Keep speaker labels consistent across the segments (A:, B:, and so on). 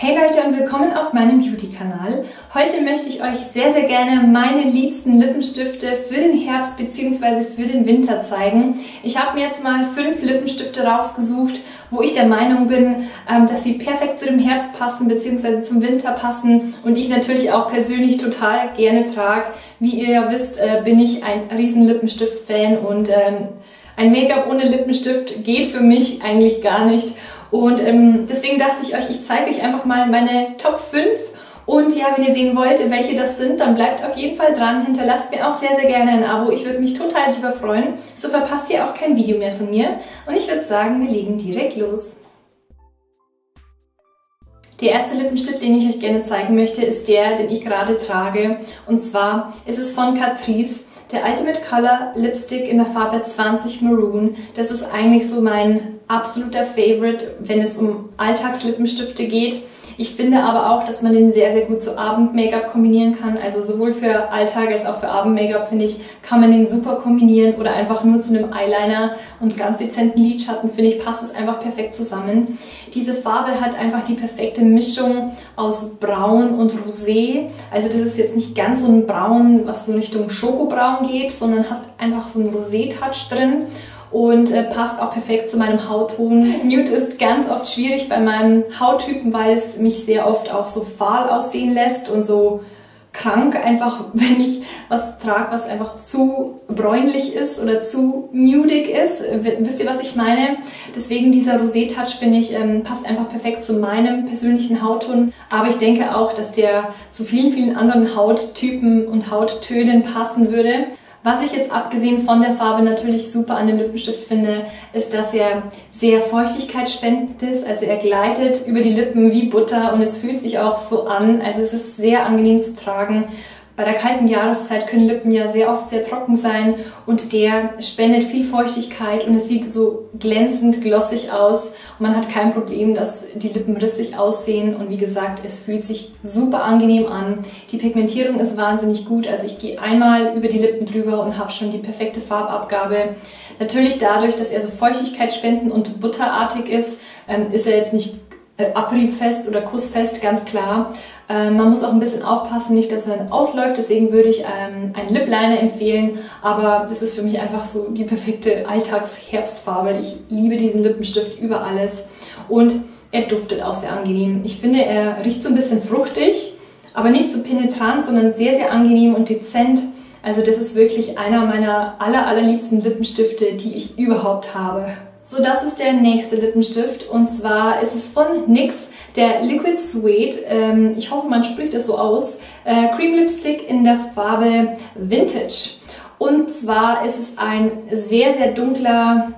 A: Hey Leute und willkommen auf meinem Beauty-Kanal. Heute möchte ich euch sehr, sehr gerne meine liebsten Lippenstifte für den Herbst bzw. für den Winter zeigen. Ich habe mir jetzt mal 5 Lippenstifte rausgesucht, wo ich der Meinung bin, dass sie perfekt zu dem Herbst passen bzw. zum Winter passen und ich natürlich auch persönlich total gerne trage. Wie ihr ja wisst, bin ich ein riesen Lippenstift-Fan und ein Make-up ohne Lippenstift geht für mich eigentlich gar nicht. Und deswegen dachte ich euch, ich zeige euch einfach mal meine Top 5. Und ja, wenn ihr sehen wollt, welche das sind, dann bleibt auf jeden Fall dran. Hinterlasst mir auch sehr, sehr gerne ein Abo. Ich würde mich total darüber freuen. So verpasst ihr auch kein Video mehr von mir. Und ich würde sagen, wir legen direkt los. Der erste Lippenstift, den ich euch gerne zeigen möchte, ist der, den ich gerade trage. Und zwar ist es von Catrice. Der Ultimate Color Lipstick in der Farbe 20 Maroon. Das ist eigentlich so mein absoluter Favorite, wenn es um Alltagslippensstifte geht. Ich finde aber auch, dass man den sehr, sehr gut zu Abend-Make-up kombinieren kann. Also sowohl für Alltag als auch für Abend-Make-up, finde ich, kann man den super kombinieren. Oder einfach nur zu einem Eyeliner und ganz dezenten Lidschatten, finde ich, passt es einfach perfekt zusammen. Diese Farbe hat einfach die perfekte Mischung aus Braun und Rosé. Also das ist jetzt nicht ganz so ein Braun, was so Richtung Schokobraun geht, sondern hat einfach so einen Rosé-Touch drin. Und passt auch perfekt zu meinem Hautton. Nude ist ganz oft schwierig bei meinem Hauttypen, weil es mich sehr oft auch so fahl aussehen lässt und so krank, einfach wenn ich was trage, was einfach zu bräunlich ist oder zu nudig ist. Wisst ihr, was ich meine? Deswegen dieser Rosé-Touch, finde ich, passt einfach perfekt zu meinem persönlichen Hautton. Aber ich denke auch, dass der zu vielen, vielen anderen Hauttypen und Hauttönen passen würde. Was ich jetzt abgesehen von der Farbe natürlich super an dem Lippenstift finde, ist, dass er sehr feuchtigkeitsspendend ist. Also er gleitet über die Lippen wie Butter und es fühlt sich auch so an. Also es ist sehr angenehm zu tragen. Bei der kalten Jahreszeit können Lippen ja sehr oft sehr trocken sein und der spendet viel Feuchtigkeit und es sieht so glänzend, glossig aus und man hat kein Problem, dass die Lippen rissig aussehen und wie gesagt, es fühlt sich super angenehm an. Die Pigmentierung ist wahnsinnig gut, also ich gehe einmal über die Lippen drüber und habe schon die perfekte Farbabgabe. Natürlich dadurch, dass er so feuchtigkeitsspendend und butterartig ist, ist er jetzt nicht abriebfest oder kussfest, ganz klar. Man muss auch ein bisschen aufpassen, nicht, dass er ausläuft, deswegen würde ich einen Lip Liner empfehlen, aber das ist für mich einfach so die perfekte Alltags-Herbstfarbe. Ich liebe diesen Lippenstift über alles und er duftet auch sehr angenehm. Ich finde, er riecht so ein bisschen fruchtig, aber nicht so penetrant, sondern sehr, sehr angenehm und dezent. Also das ist wirklich einer meiner allerliebsten Lippenstifte, die ich überhaupt habe. So, das ist der nächste Lippenstift und zwar ist es von NYX, der Liquid Suede, ich hoffe man spricht das so aus, Cream Lipstick in der Farbe Vintage. Und zwar ist es ein sehr, sehr dunkler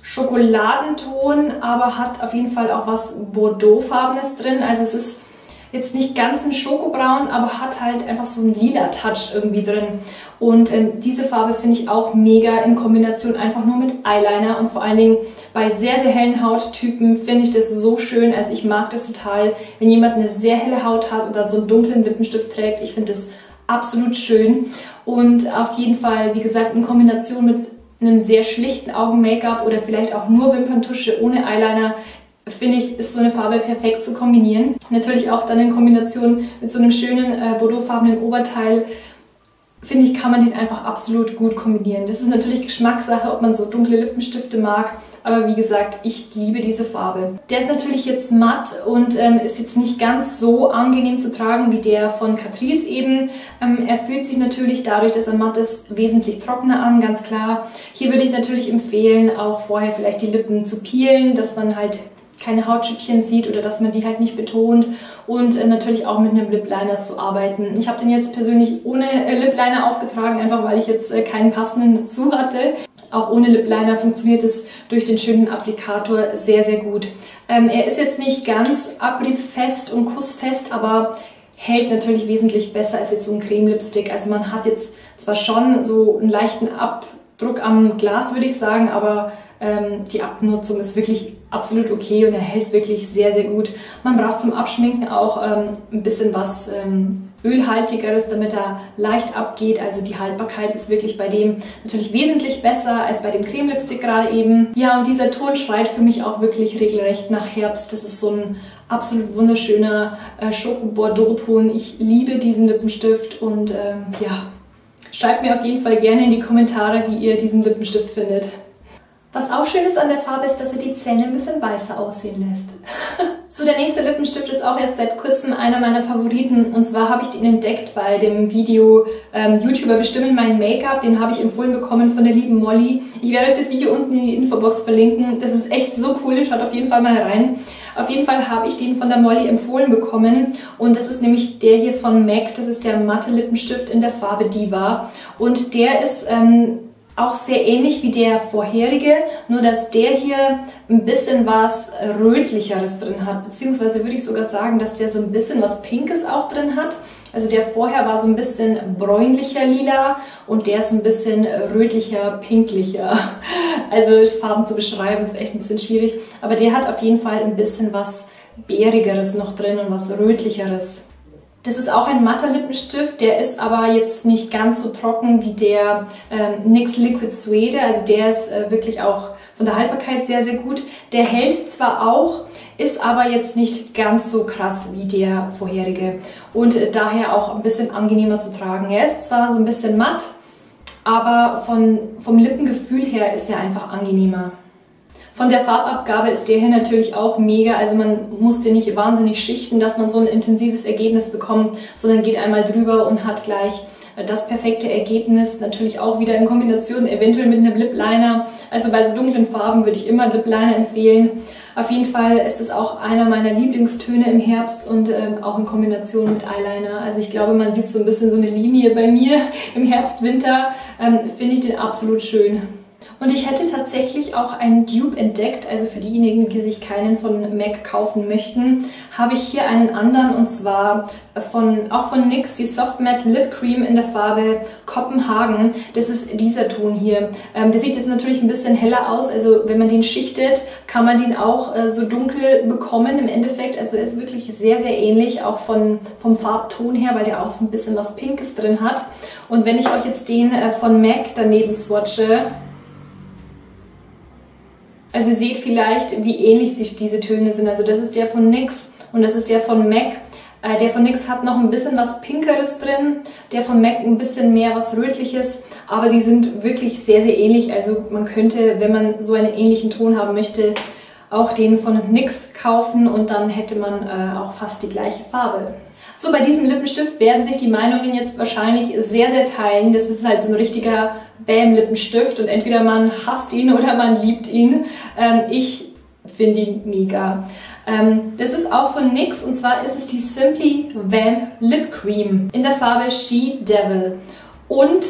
A: Schokoladenton, aber hat auf jeden Fall auch was Bordeauxfarbenes drin, also es ist jetzt nicht ganz ein Schokobraun, aber hat halt einfach so einen lila Touch irgendwie drin. Und diese Farbe finde ich auch mega in Kombination einfach nur mit Eyeliner und vor allen Dingen bei sehr, sehr hellen Hauttypen finde ich das so schön. Also ich mag das total, wenn jemand eine sehr helle Haut hat und dann so einen dunklen Lippenstift trägt. Ich finde das absolut schön und auf jeden Fall, wie gesagt, in Kombination mit einem sehr schlichten Augen-Make-up oder vielleicht auch nur Wimperntusche ohne Eyeliner, finde ich, ist so eine Farbe perfekt zu kombinieren. Natürlich auch dann in Kombination mit so einem schönen bordeauxfarbenen Oberteil, finde ich, kann man den einfach absolut gut kombinieren. Das ist natürlich Geschmackssache, ob man so dunkle Lippenstifte mag, aber wie gesagt, ich liebe diese Farbe. Der ist natürlich jetzt matt und ist jetzt nicht ganz so angenehm zu tragen wie der von Catrice eben. Er fühlt sich natürlich dadurch, dass er matt ist, wesentlich trockener an, ganz klar. Hier würde ich natürlich empfehlen, auch vorher vielleicht die Lippen zu peelen, dass man halt keine Hautschüppchen sieht oder dass man die halt nicht betont und natürlich auch mit einem Lip Liner zu arbeiten. Ich habe den jetzt persönlich ohne Lip Liner aufgetragen, einfach weil ich jetzt keinen passenden dazu hatte. Auch ohne Lip Liner funktioniert es durch den schönen Applikator sehr, sehr gut. Er ist jetzt nicht ganz abriebfest und kussfest, aber hält natürlich wesentlich besser als jetzt so ein Creme Lipstick. Also man hat jetzt zwar schon so einen leichten Abdruck am Glas, würde ich sagen, aber die Abnutzung ist wirklich absolut okay und er hält wirklich sehr, sehr gut. Man braucht zum Abschminken auch ein bisschen was Ölhaltigeres, damit er leicht abgeht. Also die Haltbarkeit ist wirklich bei dem natürlich wesentlich besser als bei dem Creme Lipstick gerade eben. Ja, und dieser Ton schreit für mich auch wirklich regelrecht nach Herbst. Das ist so ein absolut wunderschöner Schoko-Bordeaux-Ton. Ich liebe diesen Lippenstift und ja, schreibt mir auf jeden Fall gerne in die Kommentare, wie ihr diesen Lippenstift findet. Was auch schön ist an der Farbe ist, dass er die Zähne ein bisschen weißer aussehen lässt. So, der nächste Lippenstift ist auch erst seit kurzem einer meiner Favoriten. Und zwar habe ich den entdeckt bei dem Video YouTuber bestimmen mein Make-up. Den habe ich empfohlen bekommen von der lieben Molly. Ich werde euch das Video unten in die Infobox verlinken. Das ist echt so cool, schaut auf jeden Fall mal rein. Auf jeden Fall habe ich den von der Molly empfohlen bekommen. Und das ist nämlich der hier von MAC. Das ist der matte Lippenstift in der Farbe Diva. Und der ist auch sehr ähnlich wie der vorherige, nur dass der hier ein bisschen was Rötlicheres drin hat, beziehungsweise würde ich sogar sagen, dass der so ein bisschen was Pinkes auch drin hat. Also der vorher war so ein bisschen bräunlicher lila und der ist ein bisschen rötlicher, pinklicher. Also Farben zu beschreiben ist echt ein bisschen schwierig, aber der hat auf jeden Fall ein bisschen was Beerigeres noch drin und was Rötlicheres. Das ist auch ein matter Lippenstift, der ist aber jetzt nicht ganz so trocken wie der NYX Liquid Suede, also der ist wirklich auch von der Haltbarkeit sehr, sehr gut. Der hält zwar auch, ist aber jetzt nicht ganz so krass wie der vorherige und daher auch ein bisschen angenehmer zu tragen. Er ist zwar so ein bisschen matt, aber vom Lippengefühl her ist er einfach angenehmer. Von der Farbabgabe ist der hier natürlich auch mega, also man muss den nicht wahnsinnig schichten, dass man so ein intensives Ergebnis bekommt, sondern geht einmal drüber und hat gleich das perfekte Ergebnis, natürlich auch wieder in Kombination eventuell mit einem Lip Liner. Also bei so dunklen Farben würde ich immer Lip Liner empfehlen. Auf jeden Fall ist es auch einer meiner Lieblingstöne im Herbst und auch in Kombination mit Eyeliner. Also ich glaube, man sieht so ein bisschen so eine Linie bei mir im Herbst, Winter, finde ich den absolut schön. Und ich hätte tatsächlich auch einen Dupe entdeckt, also für diejenigen, die sich keinen von MAC kaufen möchten, habe ich hier einen anderen und zwar auch von NYX, die Soft Matte Lip Cream in der Farbe Kopenhagen. Das ist dieser Ton hier. Der sieht jetzt natürlich ein bisschen heller aus, also wenn man den schichtet, kann man den auch so dunkel bekommen im Endeffekt. Also er ist wirklich sehr, sehr ähnlich, auch vom Farbton her, weil der auch so ein bisschen was Pinkes drin hat. Und wenn ich euch jetzt den von MAC daneben swatche, also ihr seht vielleicht, wie ähnlich sich diese Töne sind. Also das ist der von NYX und das ist der von MAC. Der von NYX hat noch ein bisschen was Pinkeres drin, der von MAC ein bisschen mehr was Rötliches, aber die sind wirklich sehr, sehr ähnlich. Also man könnte, wenn man so einen ähnlichen Ton haben möchte, auch den von NYX kaufen und dann hätte man auch fast die gleiche Farbe. So, bei diesem Lippenstift werden sich die Meinungen jetzt wahrscheinlich sehr, sehr teilen. Das ist halt so ein richtiger Bam-Lippenstift und entweder man hasst ihn oder man liebt ihn. Ich finde ihn mega. Das ist auch von NYX und zwar ist es die Simply Vamp Lip Cream in der Farbe She Devil. Und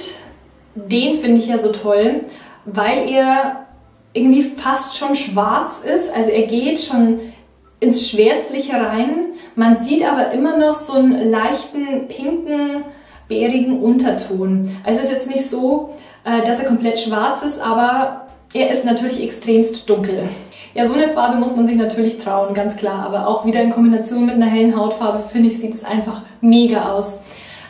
A: den finde ich ja so toll, weil er irgendwie fast schon schwarz ist. Also er geht schon ins Schwärzliche rein. Man sieht aber immer noch so einen leichten, pinken, beerigen Unterton. Also es ist jetzt nicht so, dass er komplett schwarz ist, aber er ist natürlich extremst dunkel. Ja, so eine Farbe muss man sich natürlich trauen, ganz klar. Aber auch wieder in Kombination mit einer hellen Hautfarbe, finde ich, sieht es einfach mega aus.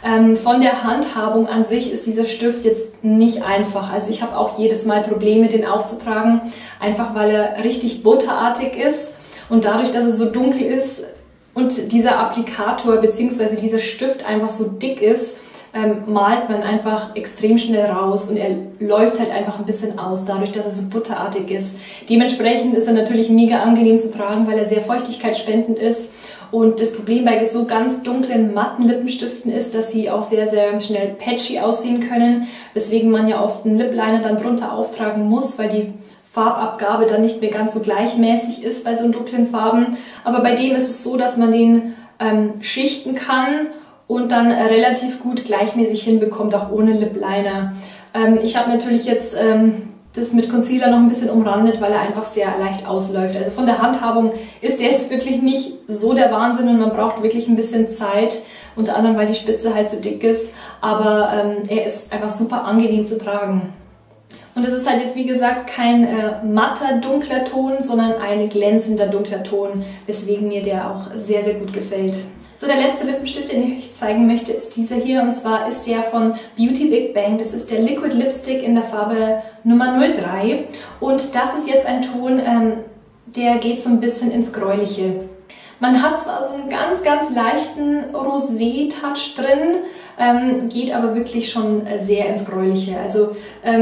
A: Von der Handhabung an sich ist dieser Stift jetzt nicht einfach. Also ich habe auch jedes Mal Probleme, den aufzutragen, einfach weil er richtig butterartig ist. Und dadurch, dass es so dunkel ist und dieser Applikator bzw. dieser Stift einfach so dick ist, malt man einfach extrem schnell raus und er läuft halt einfach ein bisschen aus, dadurch, dass er so butterartig ist. Dementsprechend ist er natürlich mega angenehm zu tragen, weil er sehr feuchtigkeitsspendend ist. Und das Problem bei so ganz dunklen, matten Lippenstiften ist, dass sie auch sehr, sehr schnell patchy aussehen können, weswegen man ja oft einen Lip Liner dann drunter auftragen muss, weil die Farbabgabe dann nicht mehr ganz so gleichmäßig ist bei so dunklen Farben. Aber bei dem ist es so, dass man den schichten kann und dann relativ gut gleichmäßig hinbekommt, auch ohne Lip Liner. Ich habe natürlich jetzt das mit Concealer noch ein bisschen umrandet, weil er einfach sehr leicht ausläuft. Also von der Handhabung ist der jetzt wirklich nicht so der Wahnsinn und man braucht wirklich ein bisschen Zeit, unter anderem weil die Spitze halt so dick ist, aber er ist einfach super angenehm zu tragen. Und es ist halt jetzt wie gesagt kein matter dunkler Ton, sondern ein glänzender dunkler Ton, weswegen mir der auch sehr, sehr gut gefällt. So, der letzte Lippenstift, den ich euch zeigen möchte, ist dieser hier und zwar ist der von Beauty Big Bang. Das ist der Liquid Lipstick in der Farbe Nummer 03 und das ist jetzt ein Ton, der geht so ein bisschen ins Gräuliche. Man hat zwar so einen ganz, ganz leichten Rosé-Touch drin, geht aber wirklich schon sehr ins Gräuliche. Also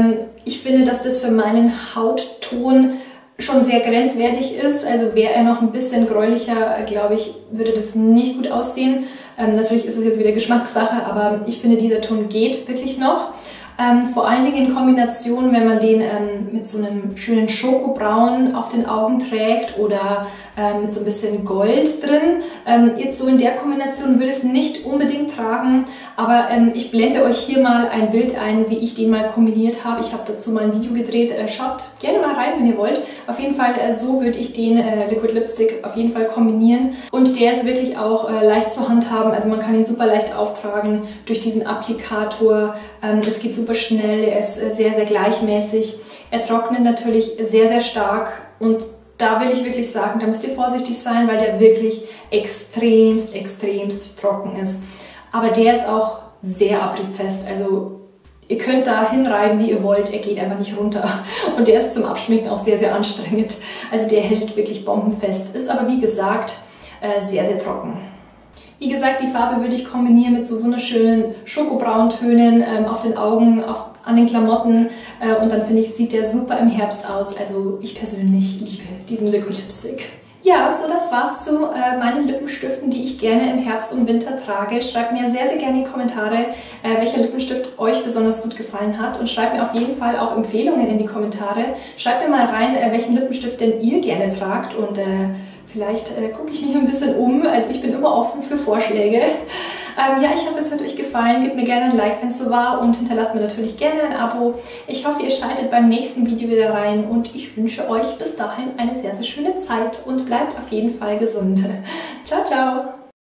A: ich finde, dass das für meinen Hautton schon sehr grenzwertig ist. Also wäre er noch ein bisschen gräulicher, glaube ich, würde das nicht gut aussehen. Natürlich ist es jetzt wieder Geschmackssache, aber ich finde, dieser Ton geht wirklich noch. Vor allen Dingen in Kombination, wenn man den mit so einem schönen Schokobraun auf den Augen trägt oder mit so ein bisschen Gold drin. Jetzt so in der Kombination würde ich es nicht unbedingt tragen, aber ich blende euch hier mal ein Bild ein, wie ich den mal kombiniert habe. Ich habe dazu mal ein Video gedreht. Schaut gerne mal rein, wenn ihr wollt. Auf jeden Fall, so würde ich den Liquid Lipstick auf jeden Fall kombinieren. Und der ist wirklich auch leicht zu handhaben. Also man kann ihn super leicht auftragen durch diesen Applikator. Es geht super schnell, er ist sehr, sehr gleichmäßig. Er trocknet natürlich sehr, sehr stark und da will ich wirklich sagen, da müsst ihr vorsichtig sein, weil der wirklich extremst, extremst trocken ist. Aber der ist auch sehr abriebfest, also ihr könnt da hinreiben, wie ihr wollt, er geht einfach nicht runter. Und der ist zum Abschminken auch sehr, sehr anstrengend. Also der hält wirklich bombenfest, ist aber wie gesagt sehr, sehr trocken. Wie gesagt, die Farbe würde ich kombinieren mit so wunderschönen Schokobrauntönen auf den Augen, an den Klamotten und dann finde ich, sieht der super im Herbst aus. Also ich persönlich liebe diesen Liquid Lipstick. Ja, so das war's zu meinen Lippenstiften, die ich gerne im Herbst und Winter trage. Schreibt mir sehr, sehr gerne in die Kommentare, welcher Lippenstift euch besonders gut gefallen hat und schreibt mir auf jeden Fall auch Empfehlungen in die Kommentare. Schreibt mir mal rein, welchen Lippenstift denn ihr gerne tragt und vielleicht gucke ich mich ein bisschen um, also ich bin immer offen für Vorschläge. Ja, ich hoffe, es hat euch gefallen. Gebt mir gerne ein Like, wenn es so war und hinterlasst mir natürlich gerne ein Abo. Ich hoffe, ihr schaltet beim nächsten Video wieder rein und ich wünsche euch bis dahin eine sehr, sehr schöne Zeit und bleibt auf jeden Fall gesund. Ciao, ciao!